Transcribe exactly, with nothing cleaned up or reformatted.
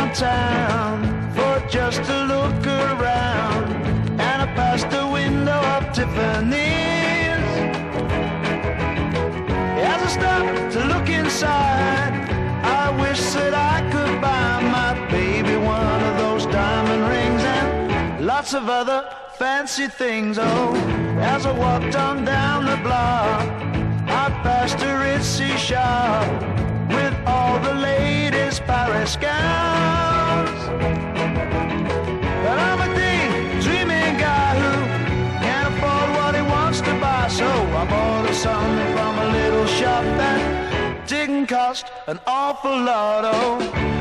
downtown for just to look around, and I passed the window of Tiffany's. As I stopped to look inside, I wish that I could buy my baby one of those diamond rings and lots of other fancy things. Oh, as I walked on down the block, I passed a ritzy shop with all the latest Paris gowns. But I'm a daydreaming guy who can't afford what he wants to buy, so I bought her something from a little shop that didn't cost an awful lot. Oh,